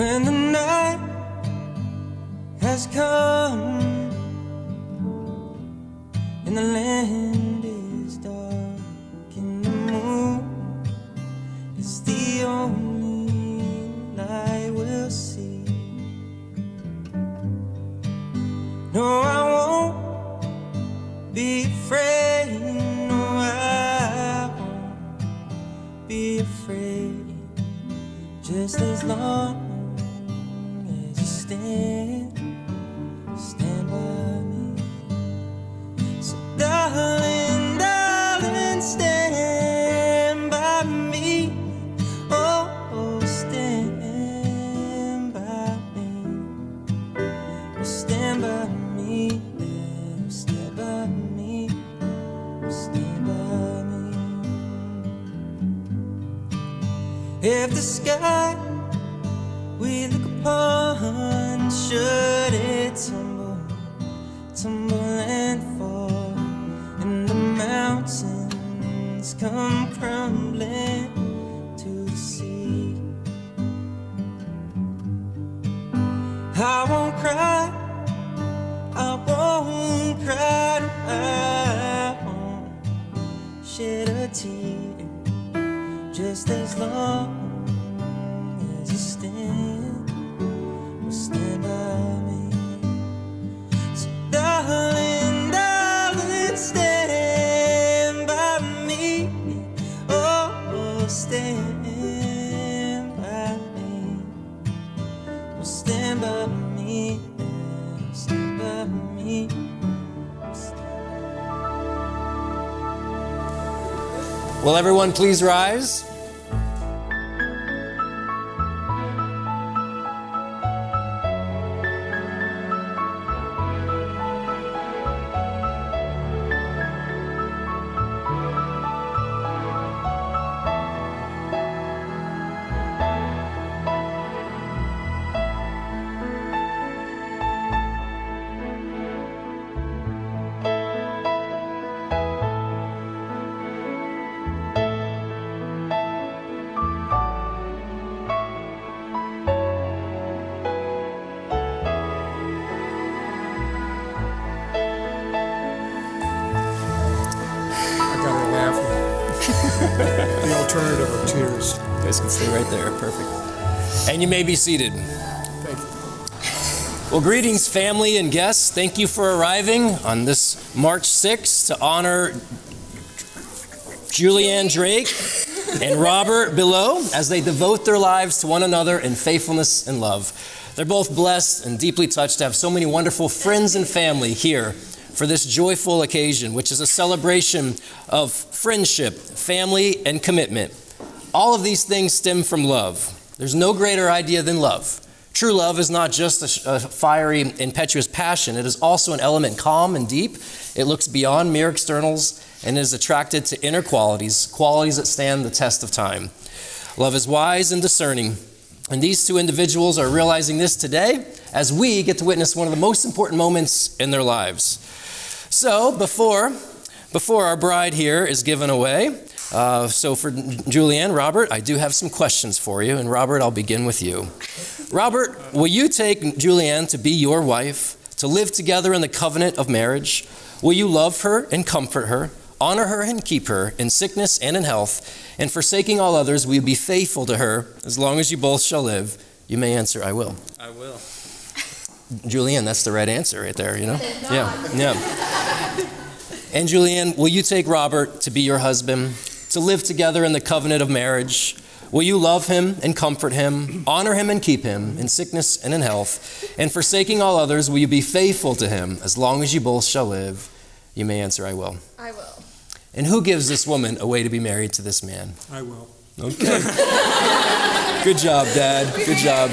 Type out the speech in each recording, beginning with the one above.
when the night has come and the land is dark and the moon is the only light we'll see. No, I won't be afraid. No, I won't be afraid. Just as long as you stand by me. So darling, darling, stand by me. Oh, stand by me. Oh, stand by me. Yeah, stand by me. Stand by me. If the sky we look upon, should it tumble and fall, and the mountains come crumbling to the sea, I won't cry, I won't cry, no, I won't shed a tear, just as long as you stand by me. So darling, darling, stand by me. Oh, stand by me. Oh, stand by me. Yeah, stand by me. Will everyone please rise? The alternative of tears. You guys can stay right there. Perfect. And you may be seated. Thank you. Well, greetings, family and guests. Thank you for arriving on this March 6th to honor Julianne Drake and Robert Behlau as they devote their lives to one another in faithfulness and love. They're both blessed and deeply touched to have so many wonderful friends and family here for this joyful occasion, which is a celebration of friendship, family, and commitment. All of these things stem from love. There's no greater idea than love. True love is not just a fiery, impetuous passion. It is also an element calm and deep. It looks beyond mere externals and is attracted to inner qualities, qualities that stand the test of time. Love is wise and discerning. And these two individuals are realizing this today as we get to witness one of the most important moments in their lives. So before our bride here is given away, so for Julianne, Robert, I do have some questions for you. And Robert, I'll begin with you. Robert, will you take Julianne to be your wife, to live together in the covenant of marriage? Will you love her and comfort her, honor her and keep her in sickness and in health, and forsaking all others, will you be faithful to her as long as you both shall live? You may answer, I will. I will. Julianne, that's the right answer right there, you know? Yeah. And Julianne, will you take Robert to be your husband, to live together in the covenant of marriage? Will you love him and comfort him, honor him and keep him in sickness and in health, and forsaking all others, will you be faithful to him as long as you both shall live? You may answer, I will. I will. And who gives this woman away to be married to this man? I will. Okay. Good job, Dad. Good job.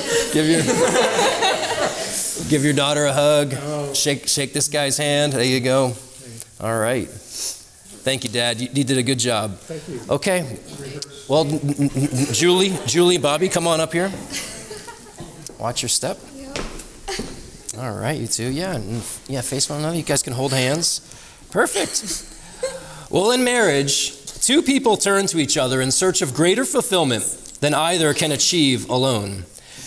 Give your daughter a hug. Oh. Shake this guy's hand. There you go. All right. Thank you, Dad. You did a good job. Thank you. Okay. Well, Julie, Bobby, come on up here. Watch your step. Yep. All right, you two. Yeah, face one another. You guys can hold hands. Perfect. Well, in marriage, two people turn to each other in search of greater fulfillment than either can achieve alone.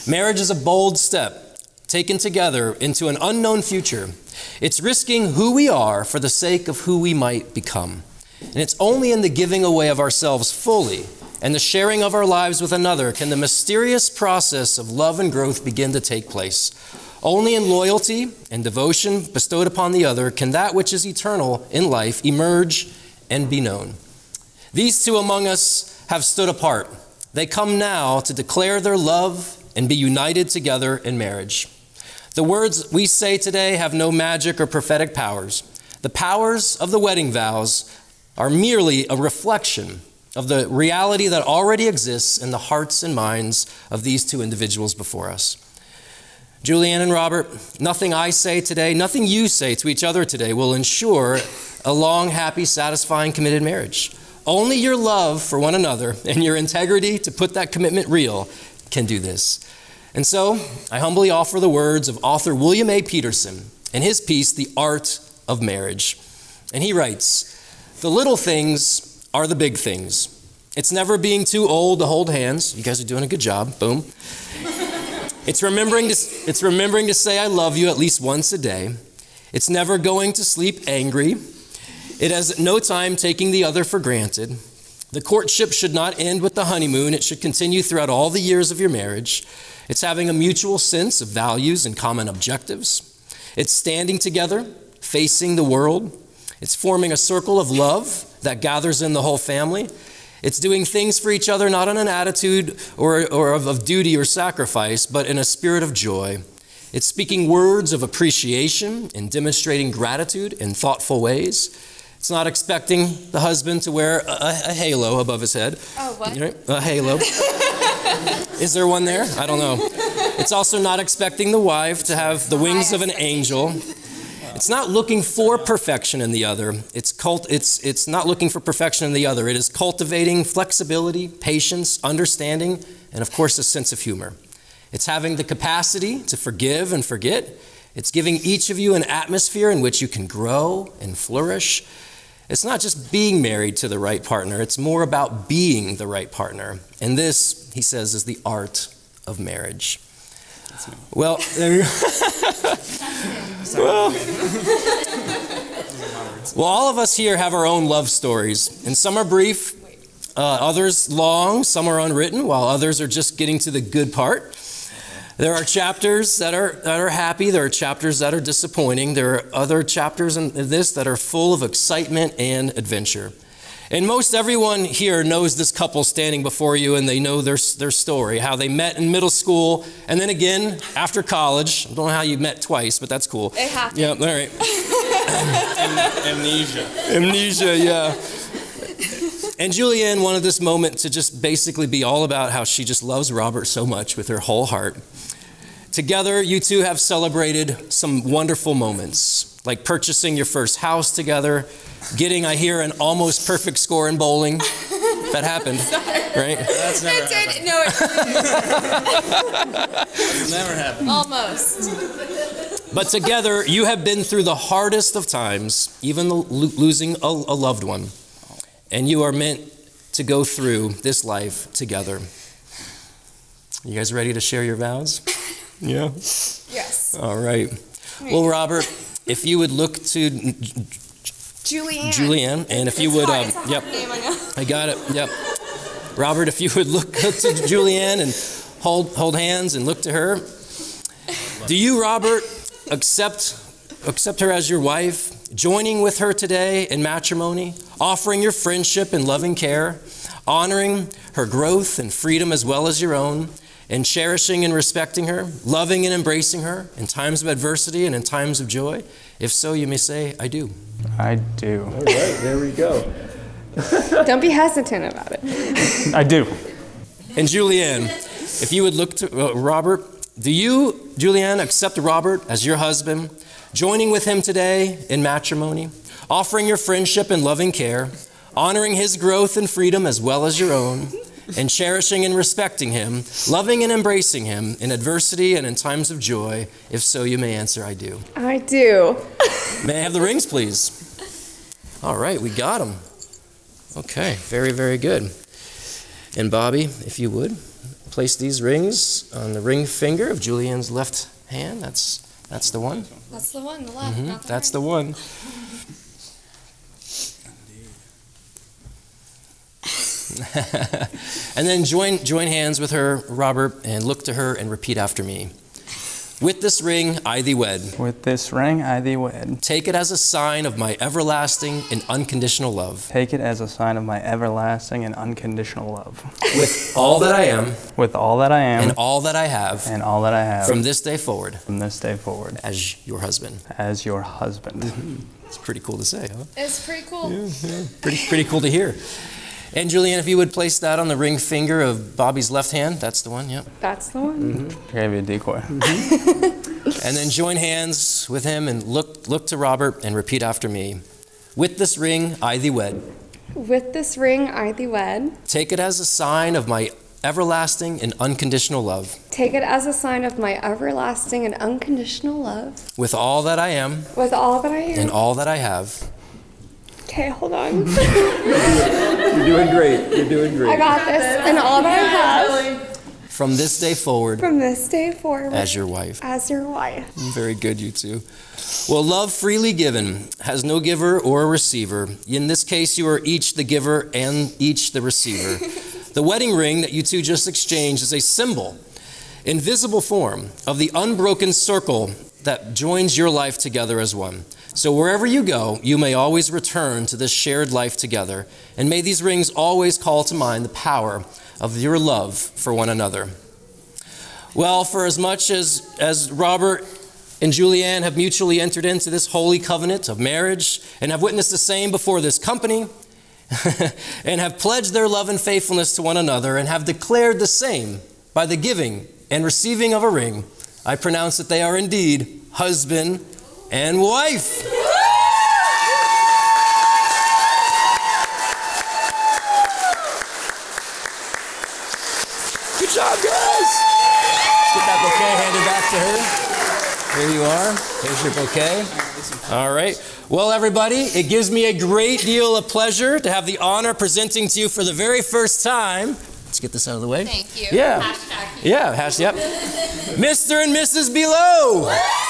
Marriage is a bold step taken together into an unknown future. It's risking who we are for the sake of who we might become. And it's only in the giving away of ourselves fully and the sharing of our lives with another can the mysterious process of love and growth begin to take place. Only in loyalty and devotion bestowed upon the other can that which is eternal in life emerge and be known. These two among us have stood apart. They come now to declare their love and be united together in marriage. The words we say today have no magic or prophetic powers. The powers of the wedding vows are merely a reflection of the reality that already exists in the hearts and minds of these two individuals before us. Julianne and Robert, nothing I say today, nothing you say to each other today will ensure a long, happy, satisfying, committed marriage. Only your love for one another and your integrity to put that commitment real can do this. And so, I humbly offer the words of author William A. Peterson in his piece, The Art of Marriage. And he writes, "The little things are the big things. It's never being too old to hold hands." You guys are doing a good job. Boom. It's remembering to say I love you at least once a day. It's never going to sleep angry. It has no time taking the other for granted. The courtship should not end with the honeymoon. It should continue throughout all the years of your marriage. It's having a mutual sense of values and common objectives. It's standing together, facing the world. It's forming a circle of love that gathers in the whole family. It's doing things for each other, not in an attitude or of duty or sacrifice, but in a spirit of joy. It's speaking words of appreciation and demonstrating gratitude in thoughtful ways. It's not expecting the husband to wear a halo above his head. Oh, what? A halo. Is there one there? I don't know. It's also not expecting the wife to have the wings of an angel. It's not looking for perfection in the other. It's not looking for perfection in the other. It is cultivating flexibility, patience, understanding, and of course, a sense of humor. It's having the capacity to forgive and forget. It's giving each of you an atmosphere in which you can grow and flourish. It's not just being married to the right partner. It's more about being the right partner. And this, he says, is the art of marriage. Well, there you go. Well, all of us here have our own love stories, and some are brief, others long, some are unwritten, while others are just getting to the good part. There are chapters that are happy, there are chapters that are disappointing, there are other chapters in this that are full of excitement and adventure. And most everyone here knows this couple standing before you, and they know their story, how they met in middle school, and then again after college. I don't know how you met twice, but that's cool. It happened. Yeah, all right. Amnesia. Amnesia, yeah. And Julianne wanted this moment to just basically be all about how she just loves Robert so much with her whole heart. Together, you two have celebrated some wonderful moments, like purchasing your first house together, getting, I hear, an almost perfect score in bowling. That happened, right? That's never happened. No, That's never happened. almost. But together, you have been through the hardest of times, even losing a loved one. And you are meant to go through this life together. You guys ready to share your vows? Yeah? Yes. All right. Well, Robert, if you would look to Julianne, and if you would, yep, I got it, yep. Robert, if you would look to Julianne and hold hands and look to her. Do you, Robert, accept her as your wife, joining with her today in matrimony, offering your friendship and loving care, honoring her growth and freedom as well as your own, and cherishing and respecting her, loving and embracing her in times of adversity and in times of joy? If so, you may say, I do. I do. All right, there we go. Don't be hesitant about it. I do. And Julianne, if you would look to Robert, do you, Julianne, accept Robert as your husband, joining with him today in matrimony, offering your friendship and loving care, honoring his growth and freedom as well as your own, and cherishing and respecting him, loving and embracing him in adversity and in times of joy? If so, you may answer, I do. I do. May I have the rings, please? All right, we got them. Okay, very, very good. And Bobby, if you would, place these rings on the ring finger of Julianne's left hand. That's the one. That's the one, the left, not the That's right. the one. And then join hands with her, Robert, and look to her and repeat after me. With this ring I thee wed. With this ring I thee wed. Take it as a sign of my everlasting and unconditional love. Take it as a sign of my everlasting and unconditional love. With all that I am. With all that I am. And all that I have. And all that I have. From this day forward. From this day forward. As your husband. As your husband. It's pretty cool to say, huh? It's pretty cool. Yeah. Pretty cool to hear. And Julianne, if you would place that on the ring finger of Bobby's left hand. That's the one, yep. That's the one. Gave you a decoy. And then join hands with him and look to Robert and repeat after me. With this ring I thee wed. With this ring I thee wed. Take it as a sign of my everlasting and unconditional love. Take it as a sign of my everlasting and unconditional love. With all that I am. With all that I am. And all that I have. Okay, hold on. You're doing great. You're doing great. I got this. And all that I have. From this day forward. From this day forward. As your wife. As your wife. Very good, you two. Well, love freely given has no giver or receiver. In this case, you are each the giver and each the receiver. The wedding ring that you two just exchanged is a symbol, in visible form, of the unbroken circle that joins your life together as one. So wherever you go, you may always return to this shared life together. And may these rings always call to mind the power of your love for one another. Well, for as much as Robert and Julianne have mutually entered into this holy covenant of marriage and have witnessed the same before this company and have pledged their love and faithfulness to one another and have declared the same by the giving and receiving of a ring, I pronounce that they are indeed husband and wife. Good job, guys. Let's get that bouquet handed back to her. Here you are. Here's your bouquet. All right. Well, everybody, it gives me a great deal of pleasure to have the honor presenting to you for the very first time. Let's get this out of the way. Thank you. Yeah. Hashtag. Yeah. Yep. Mr. and Mrs. Behlau.